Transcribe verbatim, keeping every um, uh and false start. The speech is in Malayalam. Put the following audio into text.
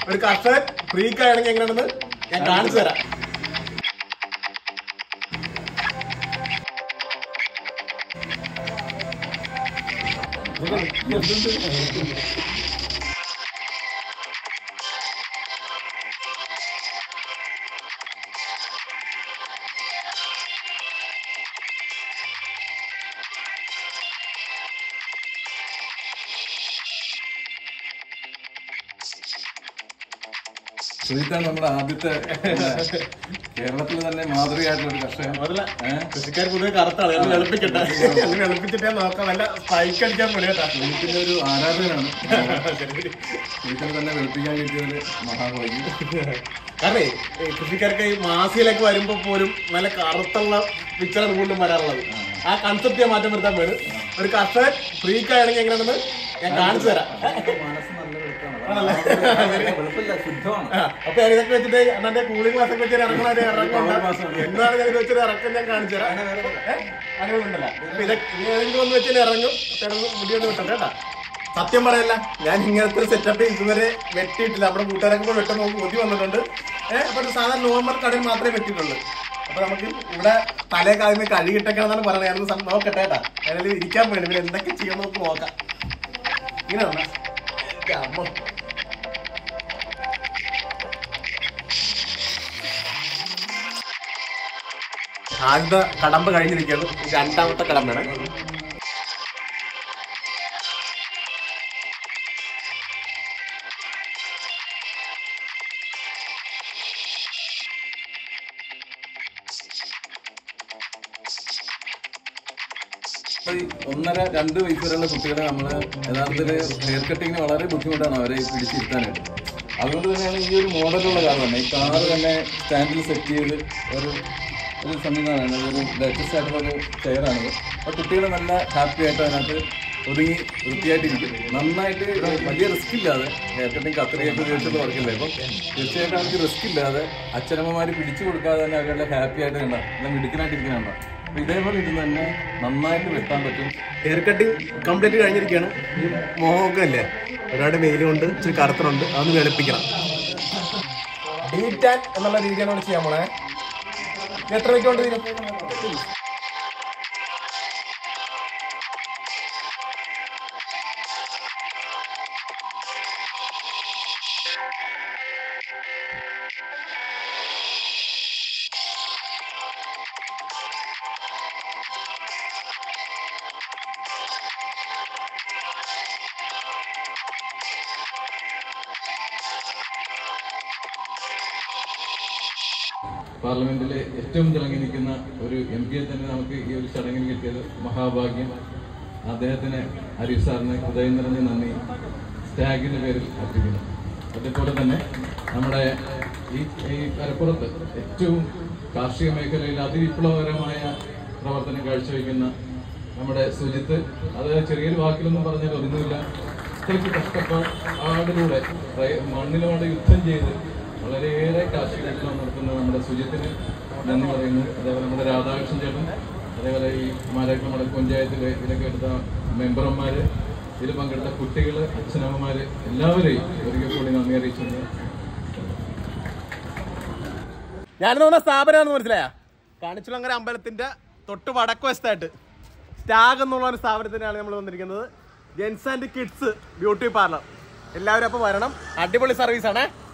ഒരു കർഷകൻ ഫ്രീക്കാണെങ്കിൽ എങ്ങനെയാണെന്ന് ഞാൻ കാണിച്ചു തരാം. സുജിത്താണ് നമ്മുടെ ആദ്യത്തെ കേരളത്തിൽ തന്നെ മാതൃകയായിട്ടുള്ള ഒരു കർഷകൻ. കൃഷിക്കാർ പൊതുവെ കറുത്താണ്. എളുപ്പിക്കട്ടെ എളുപ്പിച്ചിട്ടേ നോക്കാം. വല്ല സ്പൈക്ക് അടിക്കാൻ പൊടിയാട്ടാ. സുജിത്തിന്റെ ഒരു ആരാധകനാണ്. സുജിത്തിനെ തന്നെ വെളുപ്പിക്കാൻ കിട്ടിയത് മഹാഭാഗ്യം. കാരണം കൃഷിക്കാർക്ക് ഈ മാസികയിലേക്ക് വരുമ്പോ പോലും നല്ല കറുത്തുള്ള പിക്ചറാണ് കൂടുതലും വരാറുള്ളത്. ആ കൺസെപ്റ്റ് മാറ്റം വരുത്താൻ വേണം. ഒരു കർഷകൻ ഫ്രീക്കാണെങ്കിൽ എങ്ങനെയാണെന്ന് ഞാൻ കാണിച്ചു തരാം. അപ്പൊ ഇതൊക്കെ വെച്ചിട്ട് എന്നെ കൂളിംഗ് ഗ്ലാസ് ഒക്കെ വെച്ചിട്ട് ഇറങ്ങണ ഇറങ്ങുന്നുണ്ട്. എന്താണ് ഞാൻ വെച്ചിട്ട് ഇറക്കം ഞാൻ കാണിച്ചു തരാം. അങ്ങനെ ഉണ്ടല്ലോ. അപ്പൊ ഇതൊക്കെ ഏതെങ്കിലും ഒന്ന് വെച്ചിട്ട് ഇറങ്ങും. മുടിയൊന്നും വിട്ടണ്ട കേട്ടാ. സത്യം പറയല്ല, ഞാൻ ഇങ്ങനത്തെ സെറ്റപ്പ് ഇതുവരെ വെട്ടിയിട്ടില്ല. നമ്മുടെ കൂട്ടുകാരൊക്കെ വെട്ടം നോക്കി ഒതി വന്നിട്ടുണ്ട്. ഏഹ് അപ്പൊ ഒരു സാധാരണ നോർമൽ കടയിൽ മാത്രമേ വെട്ടിയിട്ടുള്ളൂ. അപ്പൊ നമുക്ക് ഇവിടെ തലേ കാലം കഴുകിട്ടൊക്കെയാണെന്നാണ് പറയുന്നത്. ഞാനൊന്ന് നോക്കട്ടെ കേട്ടാ. അതിൽ ഇരിക്കാൻ വേണ്ടി ഇവിടെ എന്തൊക്കെ ചെയ്യാൻ നമുക്ക് നോക്കാം. ഇങ്ങനെ വന്ന അമ്മ ആദ്യത്തെ കടമ്പ് കഴിഞ്ഞിരിക്കുകയാണ്. രണ്ടാമത്തെ കടമ്പാണ്. ഒന്നര രണ്ട് വയസ്സ് വരെയുള്ള കുട്ടികളെ നമ്മള് യഥാർത്ഥത്തില് ഹെയർ കട്ടിങ്ങിന് വളരെ ബുദ്ധിമുട്ടാണ് അവരെ പിടിച്ചിരുത്താനായിട്ട്. അതുകൊണ്ട് തന്നെയാണ് ഈ ഒരു മോഡലുള്ള കാർ തന്നെ. ഈ കാറ് തന്നെ സ്റ്റാൻഡിൽ സെറ്റ് ചെയ്ത് ഒരു ഒരു സംവിധാനമാണ്. ഒരു ലേറ്റസ്റ്റ് ആയിട്ടുള്ള ഒരു ചെയറാണിത്. അപ്പോൾ കുട്ടികൾ നല്ല ഹാപ്പി ആയിട്ട് അതിനകത്ത് ഒതുങ്ങി വൃത്തിയായിട്ടിരിക്കും. നന്നായിട്ട് വലിയ റിസ്ക് ഇല്ലാതെ ഹെയർ കട്ടിങ് കത്രിയൊക്കെ ഉപയോഗിച്ചുള്ള വർക്കില്ല. അപ്പം തീർച്ചയായിട്ടും അവർക്ക് റിസ്ക് ഇല്ലാതെ അച്ഛനമ്മമാർ പിടിച്ചു കൊടുക്കാതെ തന്നെ അവരുടെ ഹാപ്പി ആയിട്ട് കണ്ട നല്ല മിടുക്കനായിട്ടിരിക്കുന്നുണ്ടോ. അപ്പോൾ ഇതേപോലെ ഇരുന്ന് തന്നെ നന്നായിട്ട് വെട്ടാൻ പറ്റും. ഹെയർ കട്ടിങ് കംപ്ലീറ്റ് കഴിഞ്ഞിരിക്കുകയാണ്. ഈ മോഹമൊക്കെ ഒരുപാട് വെയിൽ കൊണ്ട് ഇച്ചിരി കറുത്തറുണ്ട്. അതൊന്ന് വെളുപ്പിക്കണം. ഡീറ്റാൻ എന്നുള്ള രീതിയാണ് നമ്മൾ ചെയ്യാൻ പോണേ. എത്ര വയ്ക്ക് കൊണ്ട് തീരും? പാർലമെന്റിലെ ഏറ്റവും തിളങ്ങി നിൽക്കുന്ന ഒരു എം പിയെ തന്നെ നമുക്ക് ഈ ഒരു ചടങ്ങിന് കിട്ടിയത് മഹാഭാഗ്യം. അദ്ദേഹത്തിന് അരീഫ് സാറിന് ഹൃദയം നിറഞ്ഞ നന്ദി സ്റ്റാഗിന്റെ പേരിൽ അർപ്പിക്കുന്നു. അതേപോലെ തന്നെ നമ്മുടെ ഈ ഈ കരപ്പുറത്ത് ഏറ്റവും കാർഷിക മേഖലയിൽ അതിവിപ്ലവകരമായ പ്രവർത്തനം കാഴ്ചവെക്കുന്ന നമ്മുടെ സുജിത്ത്, അത് ചെറിയൊരു വാക്കിലൊന്നും പറഞ്ഞാൽ ഒന്നുമില്ല. ഇത്രയ്ക്ക് കഷ്ടപ്പാടിലൂടെ മണ്ണിനോട് യുദ്ധം ചെയ്ത് വളരെയേറെ കാർഷിക വിപ്ലവം നടത്തുന്ന നമ്മുടെ സുജിത്തിന് നന്ദി പറയുന്നു. അതേപോലെ നമ്മുടെ രാധാകൃഷ്ണൻ ചേട്ടൻ, അതേപോലെ ഈ മാരാക്ക് നമ്മുടെ പഞ്ചായത്തിലെ ഇതിലൊക്കെ എടുത്ത മെമ്പർമാര്, ഇതിൽ പങ്കെടുത്ത കുട്ടികള്, അച്ഛനമ്മമാര് എല്ലാവരെയും ഒരിക്കൽ കൂടി നന്ദി അറിയിച്ചിട്ടുണ്ട്. ഞാനെന്ന് പറഞ്ഞ സ്ഥാപനമാണെന്ന് മനസ്സിലായ കാണിച്ചുളങ്ങര അമ്പലത്തിന്റെ തൊട്ട് വടക്ക് വശത്തായിട്ട് സ്റ്റാഗ് എന്നുള്ള ഒരു സ്ഥാപനത്തിനാണ് നമ്മൾ വന്നിരിക്കുന്നത്. Gents and kids beauty parlour. എല്ലാവരും അപ്പോൾ വരണം. അടിപൊളി സർവീസാണേ.